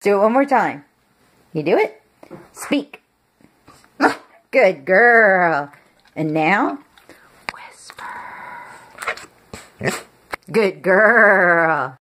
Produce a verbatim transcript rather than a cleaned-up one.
do it one more time. You do it? Speak. Good girl. And now, whisper. Good girl.